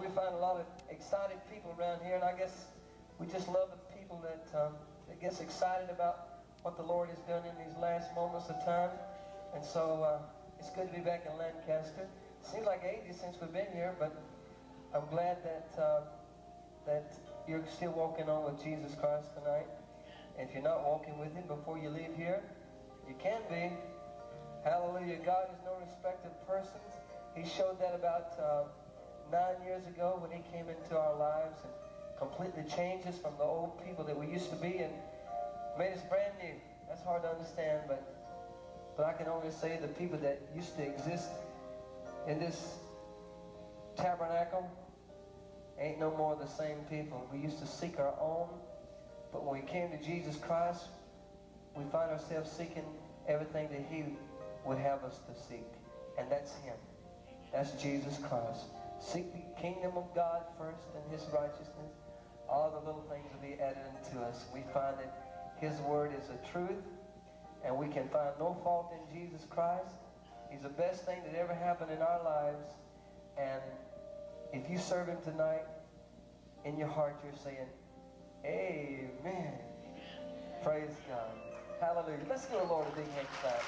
we find a lot of excited people around here, and I guess we just love the people that gets excited about what the Lord has done in these last moments of time. And so it's good to be back in Lancaster. It seems like ages since we've been here, but I'm glad that that you're still walking on with Jesus Christ tonight. And if you're not walking with Him before you leave here, you can be. Hallelujah. God is no respecter of persons. He showed that about 9 years ago when He came into our lives and completely changed us from the old people that we used to be and made us brand new. That's hard to understand, but I can only say the people that used to exist in this tabernacle ain't no more the same people. We used to seek our own, but when we came to Jesus Christ, we find ourselves seeking everything that He would have us to seek, and that's Him. That's Jesus Christ. Seek the kingdom of God first and His righteousness. All the little things will be added unto us. We find that His word is the truth, and we can find no fault in Jesus Christ. He's the best thing that ever happened in our lives. And if you serve Him tonight, in your heart you're saying, Amen. Praise God. Hallelujah. Let's give the Lord a big hand clap.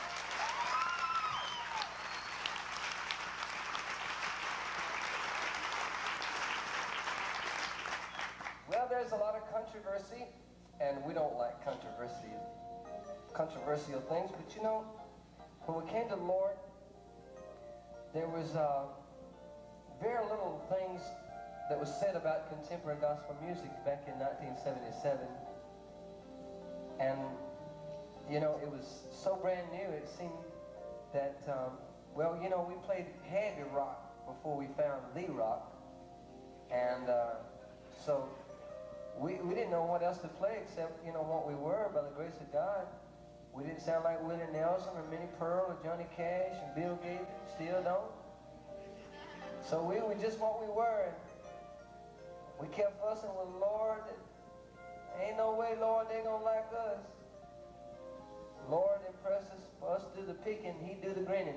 Well, there's a lot of controversy, and we don't like controversial things, but you know, when we came to the Lord, there was very little things that was said about contemporary gospel music back in 1977. And, you know, it was so brand new, it seemed that, well, you know, we played heavy rock before we found the rock. And so we didn't know what else to play except, you know, what we were by the grace of God. We didn't sound like Willie Nelson or Minnie Pearl or Johnny Cash and Bill Gates. Still don't. So we were just what we were. And we kept fussing with the Lord. Ain't no way, Lord, they're going to like us. Lord impresses for us to do the picking, He do the grinning.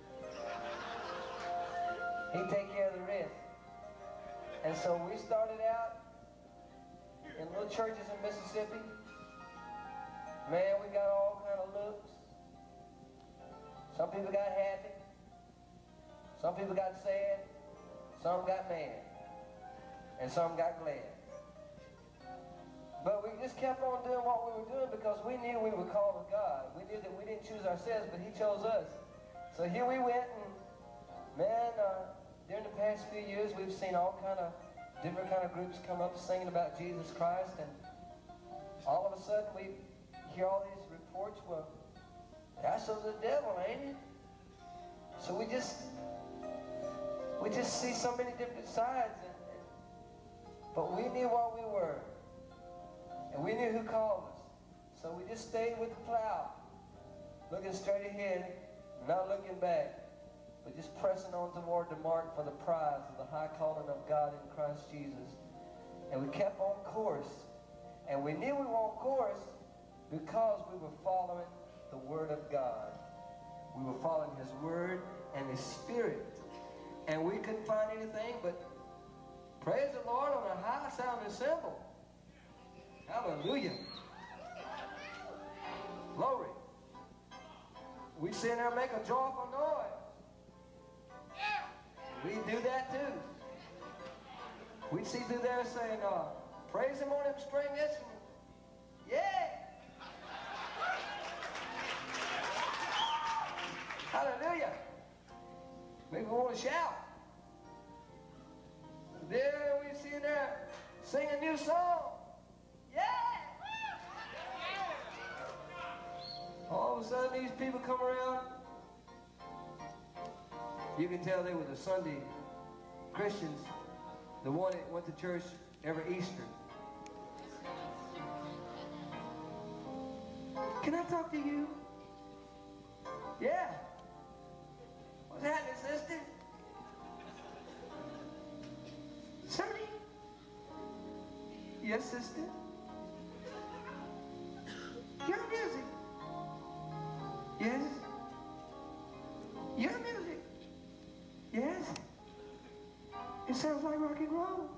He take care of the rest. And so we started out in little churches in Mississippi. Man, we got all kind of looks. Some people got happy. Some people got sad. Some got mad. And some got glad. But we just kept on doing what we were doing because we knew we were called of God. We knew that we didn't choose ourselves, but He chose us. So here we went, and man, during the past few years, we've seen all kind of different kind of groups come up singing about Jesus Christ, and all of a sudden we hear all these reports. Well, that's of the devil, ain't it? So we just see so many different sides, but we knew what we were, and we knew who called us. So we just stayed with the plow, looking straight ahead, not looking back, but just pressing on toward the mark for the prize of the high calling of God in Christ Jesus. And we kept on course, and we knew we were on course because we were following the Word of God. We were following His Word and His Spirit. And we couldn't find anything but praise the Lord on a high-sounding cymbal. Hallelujah. Glory. We sit there and make a joyful noise. We do that too. We'd see through there saying, praise Him on them string instruments. Yeah. Hallelujah. Maybe we want to shout. There we see there sing a new song. Yeah. All of a sudden these people come around. You can tell they were the Sunday Christians, the one that went to church every Easter. Can I talk to you? Yeah. What's happening, sister? Sonny? Yes, sister? Your music? Yes? Your music? Yes? It sounds like rock and roll.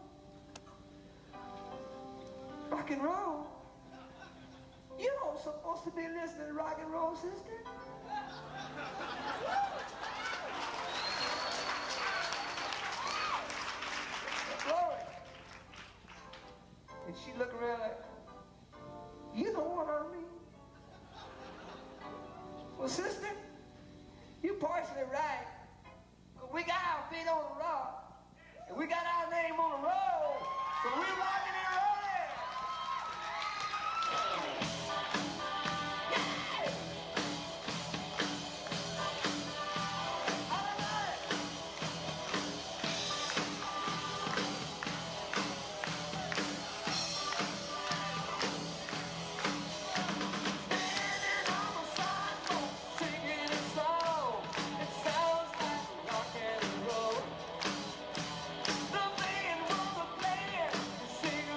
Rock and roll? You don't supposed to be listening to rock and roll, sister. Glory. And she looked around like, you know what I mean? Well, sister, you partially right. But we got our feet on the rock, and we got our name on the road, so we're rocking and rolling. Sing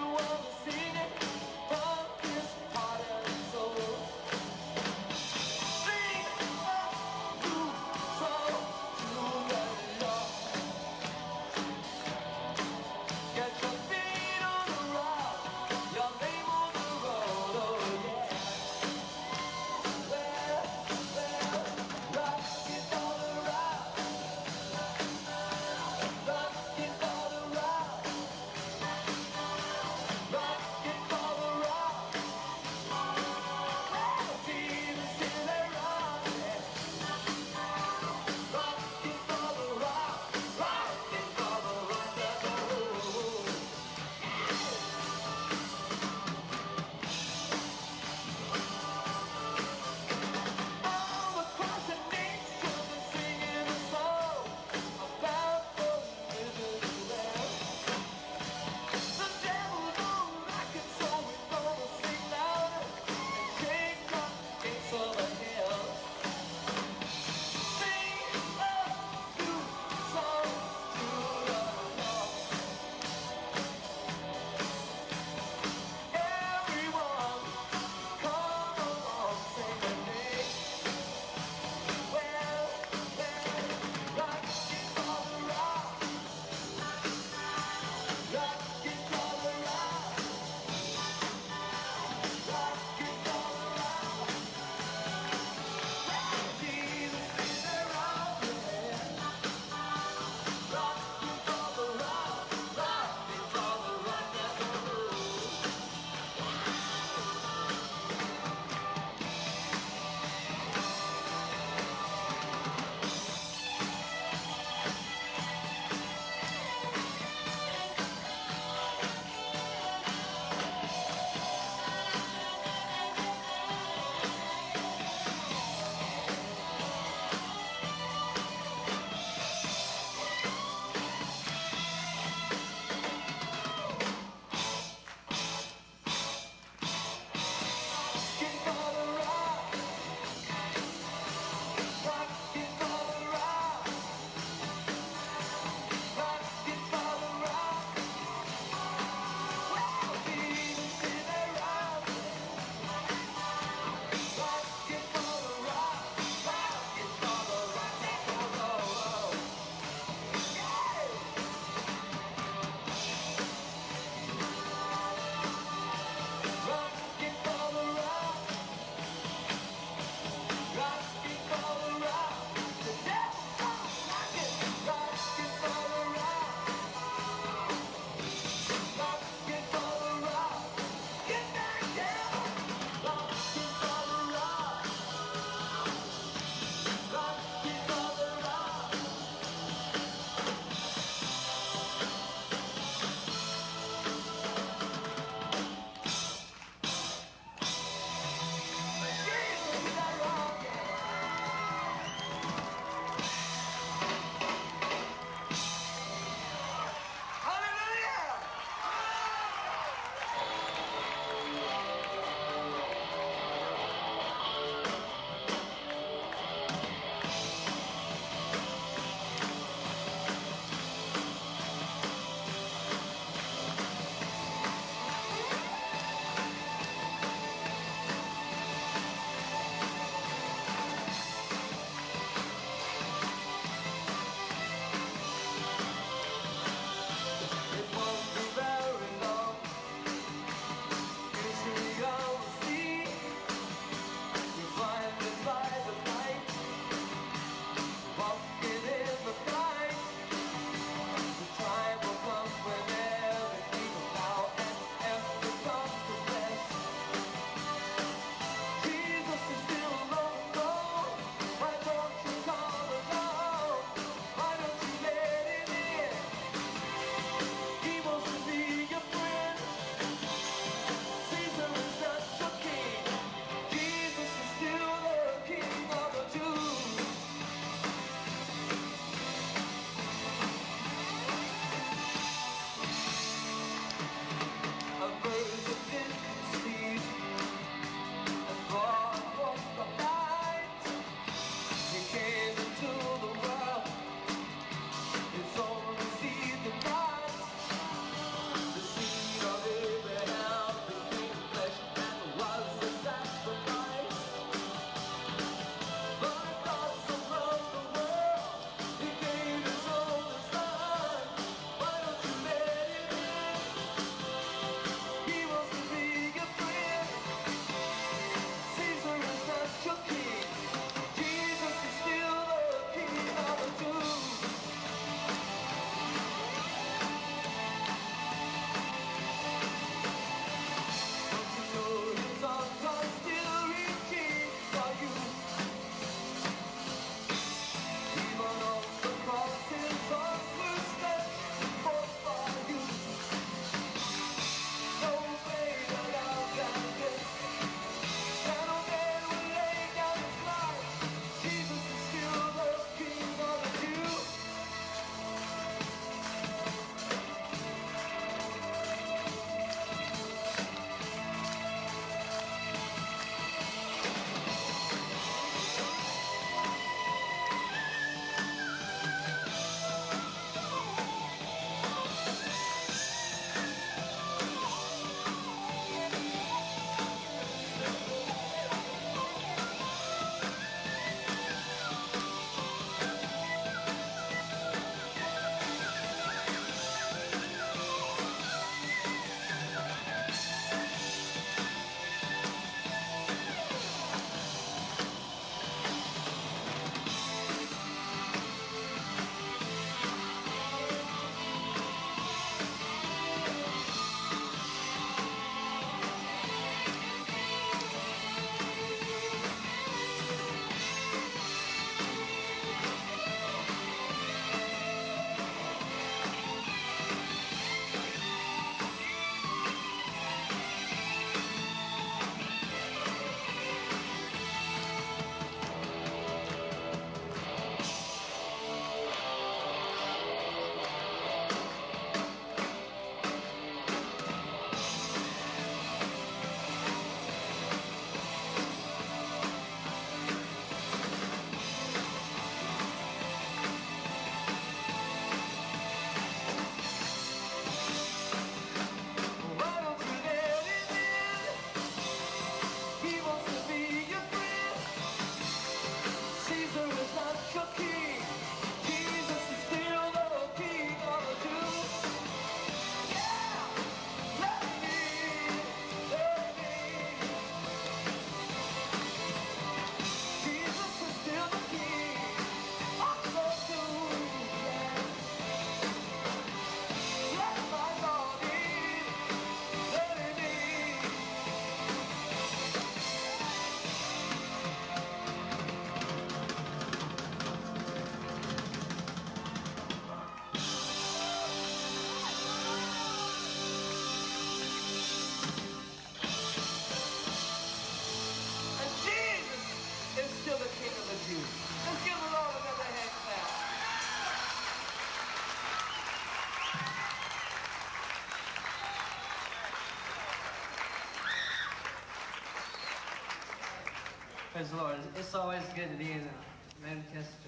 Praise the Lord. It's always good to be in Lancaster,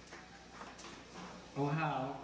Ohio,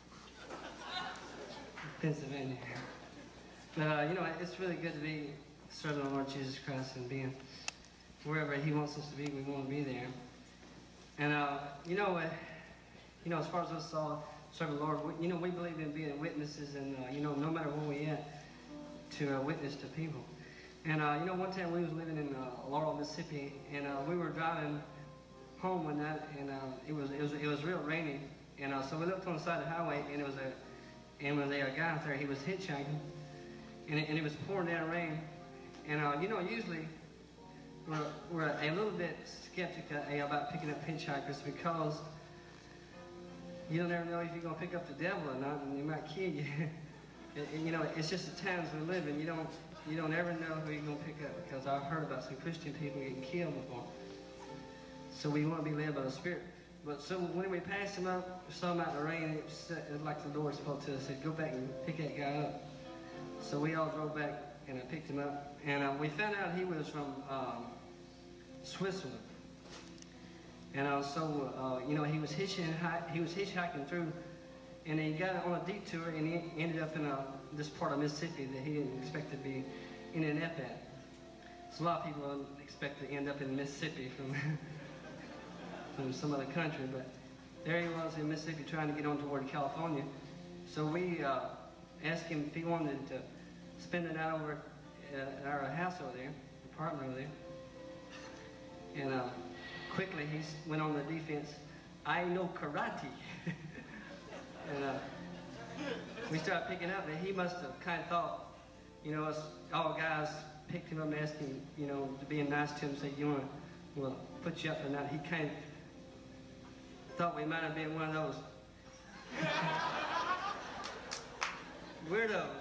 Pennsylvania. But, you know, it's really good to be serving the Lord Jesus Christ and being wherever He wants us to be. We want to be there. And, you know, as far as us all serving the Lord, we believe in being witnesses and, you know, no matter where we at, to witness to people. And, you know, one time we was living in Laurel, Mississippi, and we were driving home one night, and it was real rainy. And so we looked on the side of the highway, and there was a guy out there. He was hitchhiking, and it was pouring down rain. And, you know, usually we're a little bit skeptical about picking up hitchhikers because you don't ever know if you're going to pick up the devil or not, and he might kill you. You know, it's just the times we live in. You don't ever know who you're going to pick up, because I've heard about some Christian people getting killed before. So we want to be led by the Spirit. But so when we passed him up, saw him out in the rain, it was like the Lord spoke to us, said, go back and pick that guy up. So we all drove back, and I picked him up. And we found out he was from Switzerland. And so, you know, he was hitchhiking through, and he got on a detour, and he ended up in this part of Mississippi that he didn't expect to be ending up at. So a lot of people don't expect to end up in Mississippi from some other country, but there he was in Mississippi trying to get on toward California. So we asked him if he wanted to spend the night over at our house over there, apartment over there. And quickly he went on the defense. I know karate. And we started picking up, and he must have kind of thought, you know, us all guys picked him up and asked him, you know, to being nice to him, say, you want to, we'll put you up or not. He kind of thought we might have been one of those weirdos.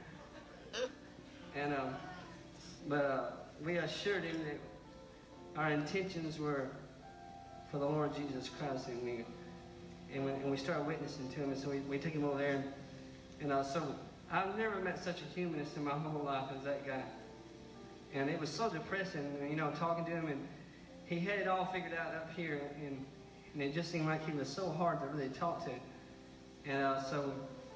And but we assured him that our intentions were for the Lord Jesus Christ, and we started witnessing to him, and so we took him over there, and so I've never met such a humanist in my whole life as that guy. And it was so depressing, you know, talking to him, and he had it all figured out up here, and it just seemed like he was so hard to really talk to. And so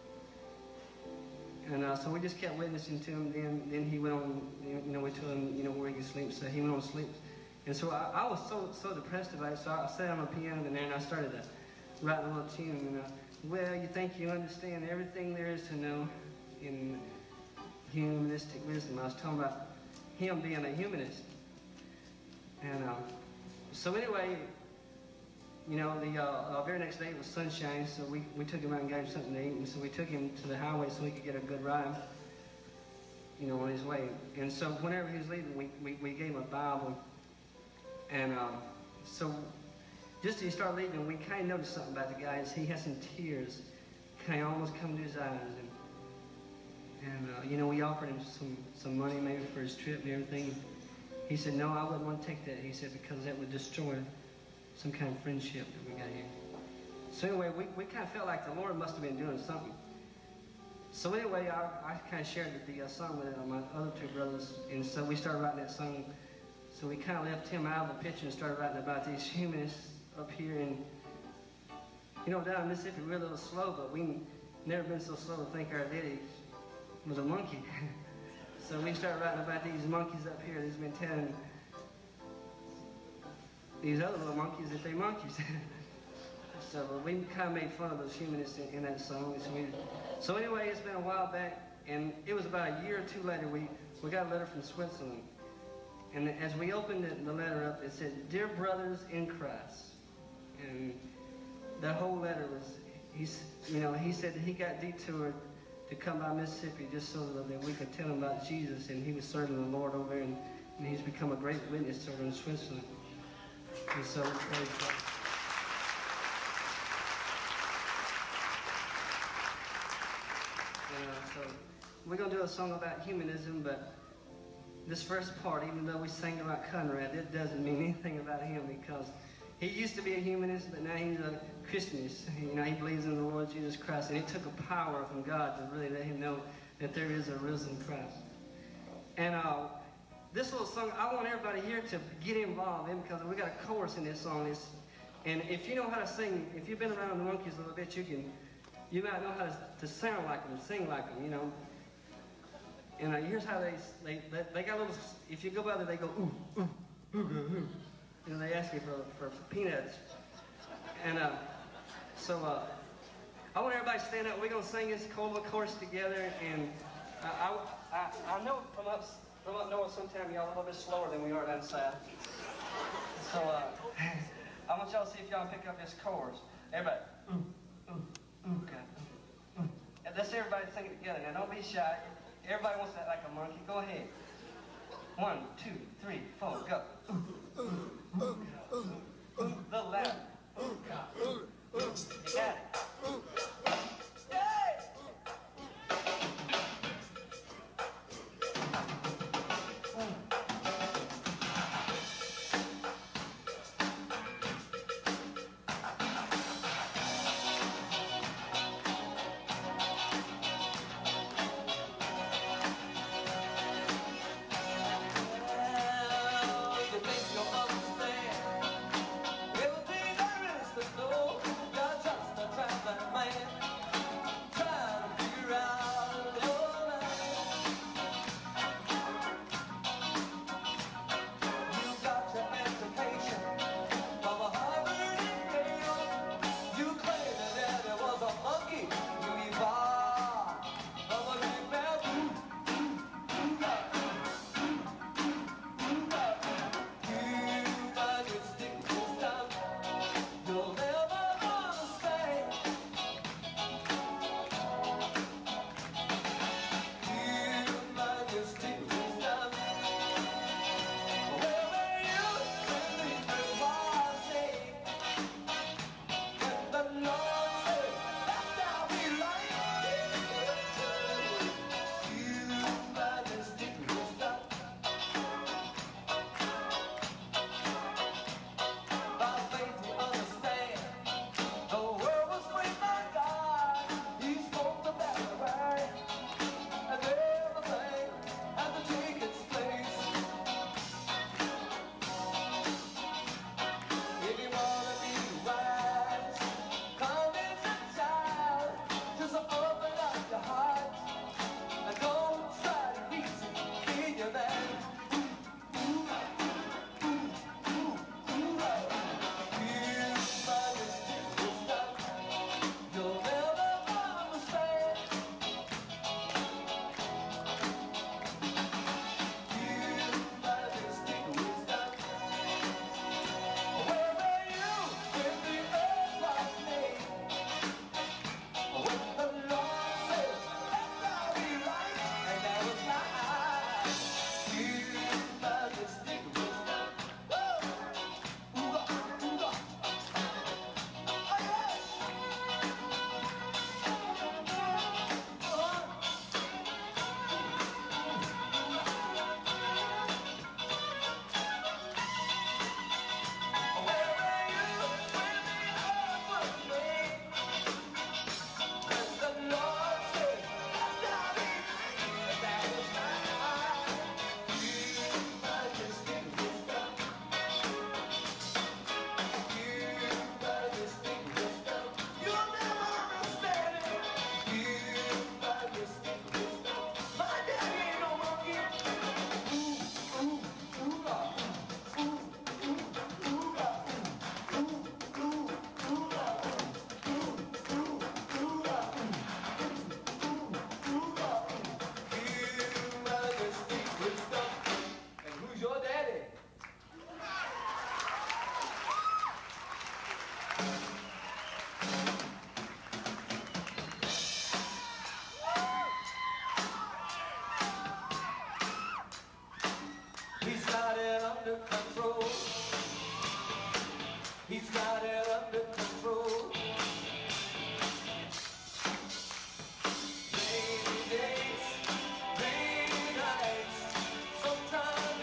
we just kept witnessing to him. Then he went on, you know, we told him, you know, where he could sleep, so he went on to sleep. And so I was so depressed about it, so I sat on the piano in there, and I started to write a little tune. And well, you think you understand everything there is to know in humanistic wisdom. I was talking about him being a humanist. And so anyway, you know, the very next day it was sunshine, so we took him out and gave him something to eat, and so we took him to the highway so he could get a good ride, you know, on his way. And so whenever he was leaving, we gave him a Bible. And so just as he started leaving, we kind of noticed something about the guy. Is he had some tears kind of almost come to his eyes. And you know, we offered him some money maybe for his trip and everything. He said, no, I wouldn't want to take that. He said, because that would destroy some kind of friendship that we got here. So anyway, we kind of felt like the Lord must have been doing something. So anyway, I kind of shared the song with my other two brothers, and so we started writing that song. So we kind of left him out of the picture and started writing about these humanists up here. And, you know, down in Mississippi, we're a little slow, but we never been so slow to think our daddy was a monkey. So we started writing about these monkeys up here that's been telling these other little monkeys that they're monkeys. So we kind of made fun of those humanists in that song. So anyway, it's been a while back, and it was about a year or two later, we got a letter from Switzerland. And as we opened the letter up, it said, Dear brothers in Christ. And that whole letter was, he said that he got detoured to come by Mississippi just so that we could tell him about Jesus, and he was serving the Lord over there, and he's become a great witness over in Switzerland. And so, praise God. So we're going to do a song about humanism, but this first part, even though we sang about Conrad, it doesn't mean anything about him, because he used to be a humanist, but now he's a Christianist. You know, he believes in the Lord Jesus Christ, and it took a power from God to really let him know that there is a risen Christ. And this little song, I want everybody here to get involved in, because we got a chorus in this song. And if you know how to sing, if you've been around the Monkees a little bit, you might know how to sound like them, sing like them, you know. And here's how they got a little, if you go by there, they go, ooh, ooh, ooh, ooh. You know, they ask you for peanuts. And so I want everybody to stand up. We're going to sing this chorus together. And I know from up north, sometimes y'all a little bit slower than we are down south. So I want y'all to see if y'all pick up this chorus. Everybody, ooh, ooh, ooh, God, ooh, ooh. And let's everybody sing it together. Now, don't be shy. Everybody wants that like a monkey. Go ahead. 1, 2, 3, 4, go. Ooh, ooh, ooh, ooh, ooh. A little louder. Ooh, God. You got it.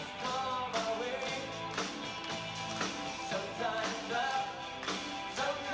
Sometimes up, sometimes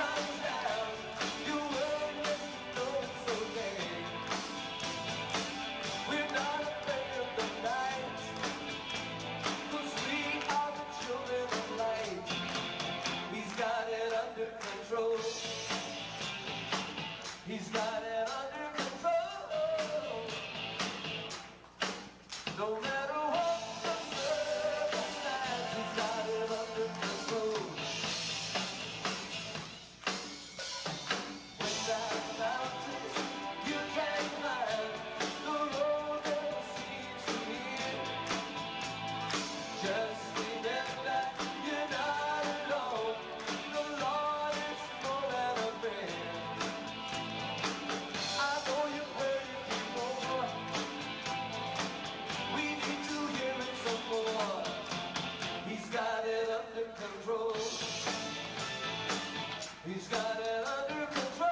He's got it under control.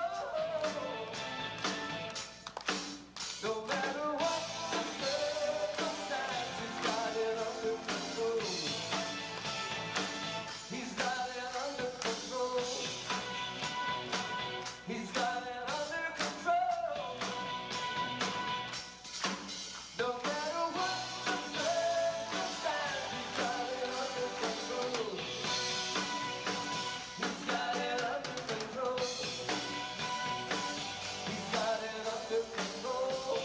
No matter what the circumstance, he's got it under control. He's got it under control. He's got it under control. No matter what the circumstance, he's got it under control. He's got it under control. He's got it under control.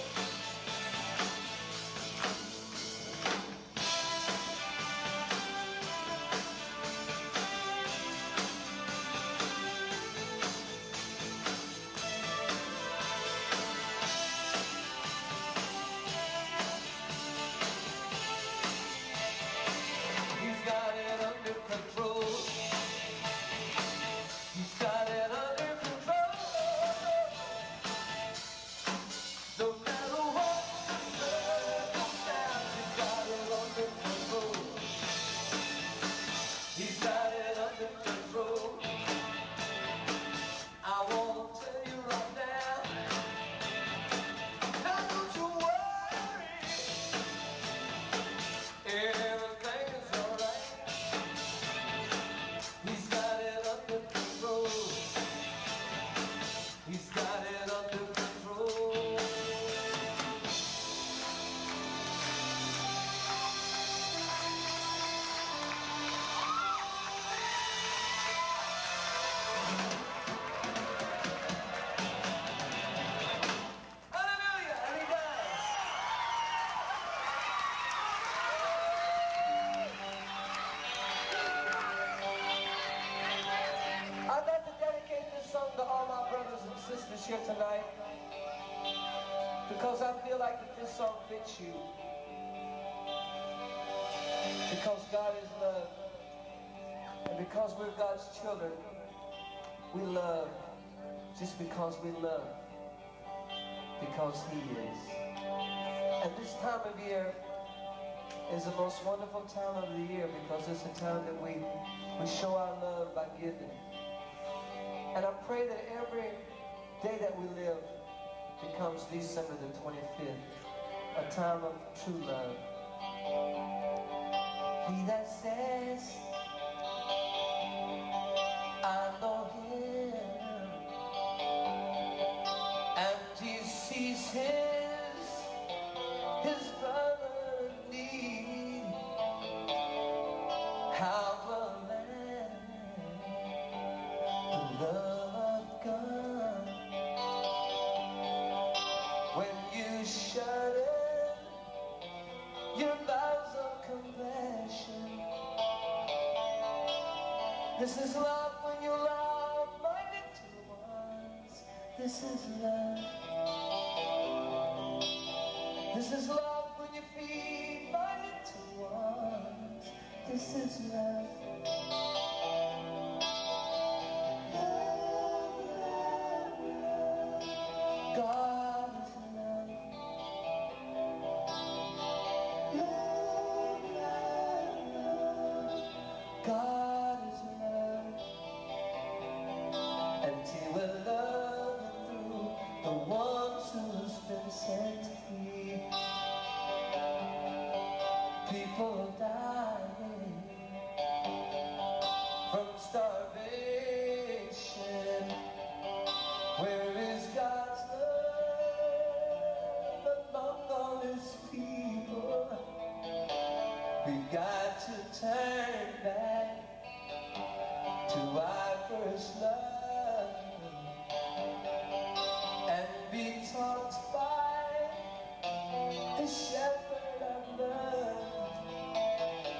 He's got it under control. He's got it under control. No matter what the circumstance, he's got it under control. He's got it under control. I want to tell you right now, now don't you worry, everything is alright. He's got it under control. He's got it under control. Hallelujah! And he does. I'd like to dedicate this song to all my brothers and sisters here tonight, because I feel like that this song fits you. Because God is love, and because we're God's children, we love just because we love, because He is. And this time of year is the most wonderful time of the year, because it's a time that we show our love by giving. And I pray that every day that we live becomes December the 25th, a time of true love. He that says, I know Him, and he sees his brother in need, how the land love God. When you shut in your bowels of compassion, this is love when you love my little ones. This is love. This is love when you feed my little ones. This is love. God is love. Love, love, love. God is love. And He will love through the ones who's been set free. People dying from starvation. Where is God's love among all His people? We've got to turn back to our first love and be taught by the shepherd of love.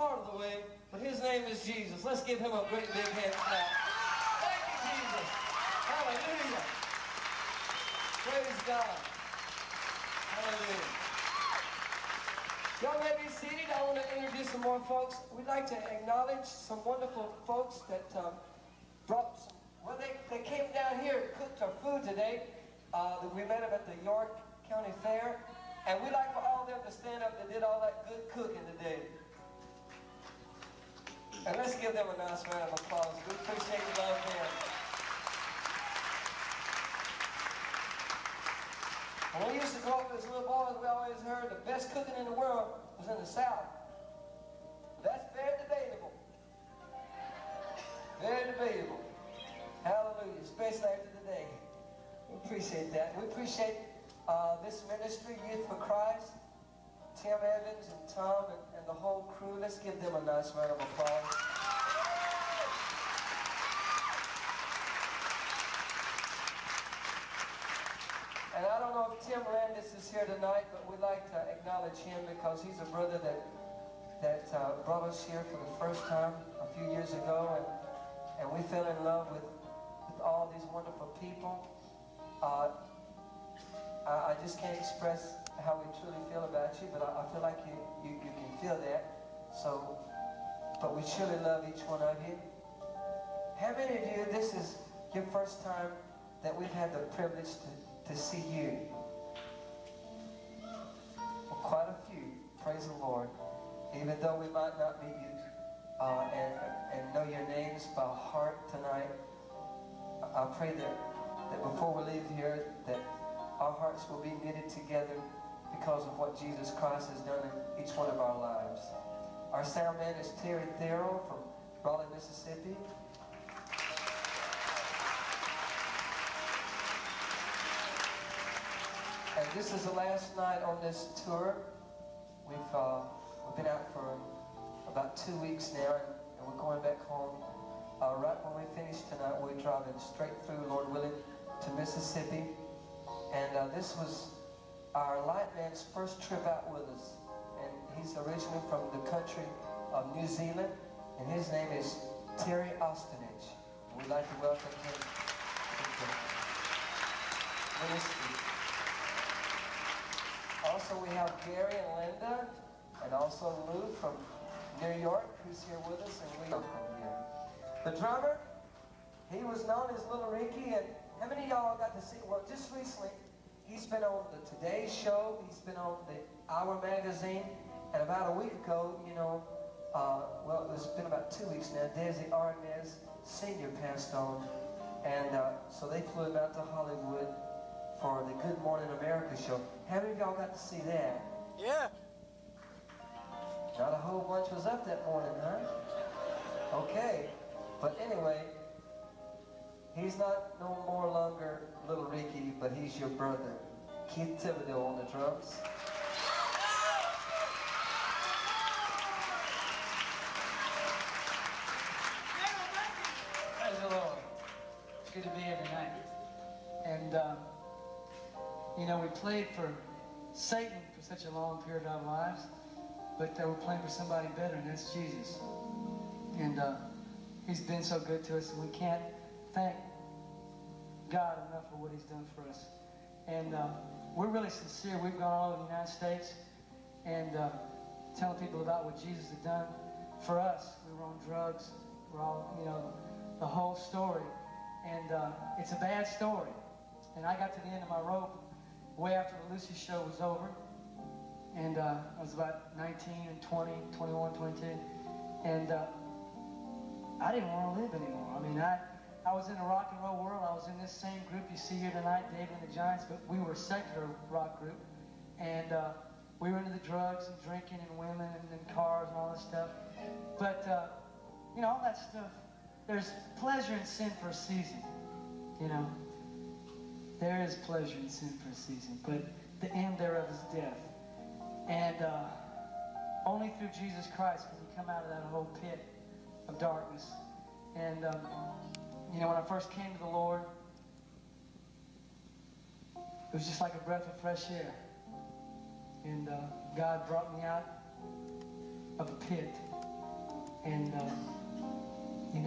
part of the way, but his name is Jesus. Let's give him a great big hand clap. Thank you, Jesus. Hallelujah. Praise God. Hallelujah. Y'all may be seated. I want to introduce some more folks. We'd like to acknowledge some wonderful folks that brought some, well, they came down here and cooked our food today. We met them at the York County Fair. And we'd like for all of them to stand up that did all that good cooking today. And let's give them a nice round of applause. We appreciate the love there. When we used to grow up as little boys, we always heard the best cooking in the world was in the South. That's very debatable. Very debatable. Hallelujah, especially after today. We appreciate that. We appreciate this ministry, Youth for Christ, Tim Evans and Tom and the whole crew. Let's give them a nice round of applause. And I don't know if Tim Landis is here tonight, but we'd like to acknowledge him because he's a brother that brought us here for the first time a few years ago, and we fell in love with all these wonderful people. I just can't express how we truly feel about you, but I feel like you can feel that. So, but we truly love each one of you. How many of you, this is your first time that we've had the privilege to see you? Well, quite a few, praise the Lord. Even though we might not meet you and know your names by heart tonight, I pray that before we leave here, that our hearts will be knitted together because of what Jesus Christ has done in each one of our lives. Our sound man is Terry Theroux from Raleigh, Mississippi. And this is the last night on this tour. We've been out for about 2 weeks now, and we're going back home. Right when we finish tonight, we're driving straight through, Lord willing, to Mississippi. And this was our light man's first trip out with us. And he's originally from the country of New Zealand, and his name is Terry Austinage. We'd like to welcome him to the ministry. Also, we have Gary and Linda, and also Lou from New York, who's here with us, and we welcome you. The drummer, he was known as Little Ricky, and how many of y'all got to see, well, just recently, he's been on the Today Show, he's been on the Hour magazine, and about a week ago, you know, well, it's been about 2 weeks now, Desi Arnaz Sr. passed on, and so they flew him out to Hollywood for the Good Morning America show. How many of y'all got to see that? Yeah. Not a whole bunch was up that morning, huh? Okay, but anyway, he's not no more longer Little Ricky, but he's your brother, Keith Thibodeau on the drums. Praise the Lord. It's good to be here tonight. And, you know, we played for Satan for such a long period of our lives, but we're playing for somebody better, and that's Jesus. And he's been so good to us, and we can't thank God enough for what he's done for us. And we're really sincere. We've gone all over the United States and telling people about what Jesus had done for us. We were on drugs. We're all, you know, the whole story. And it's a bad story. And I got to the end of my rope way after the Lucy show was over. And I was about 19 and 20, 21, 22. And I didn't want to live anymore. I mean, I was in the rock and roll world. I was in this same group you see here tonight, David and the Giants, but we were a secular rock group. And we were into the drugs and drinking and women and cars and all this stuff. But, you know, all that stuff, there's pleasure in sin for a season, you know. There is pleasure in sin for a season, but the end thereof is death. And only through Jesus Christ can you come out of that whole pit of darkness. And, you know, when I first came to the Lord, it was just like a breath of fresh air. And God brought me out of a pit.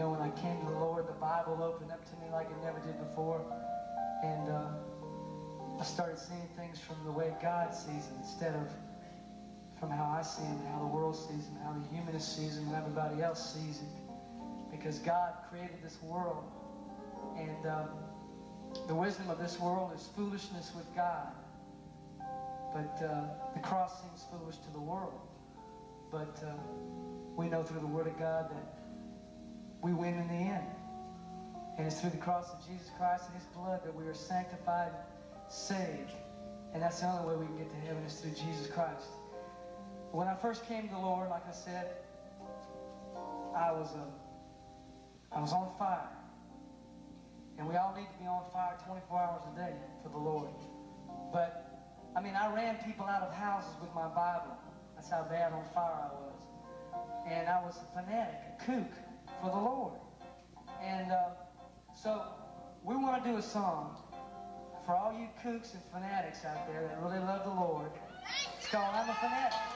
know, when I came to the Lord, the Bible opened up to me like it never did before. And I started seeing things from the way God sees them instead of from how I see them, how the world sees them, how the humanist sees them, and everybody else sees it. Because God created this world, and the wisdom of this world is foolishness with God. But the cross seems foolish to the world. But we know through the Word of God that we win in the end. And it's through the cross of Jesus Christ and His blood that we are sanctified, saved. And that's the only way we can get to heaven, is through Jesus Christ. When I first came to the Lord, like I said, I was on fire. And we all need to be on fire 24 hours a day for the Lord. But, I mean, I ran people out of houses with my Bible. That's how bad on fire I was. And I was a fanatic, a kook for the Lord. And so we want to do a song for all you kooks and fanatics out there that really love the Lord. It's called I'm a Fanatic.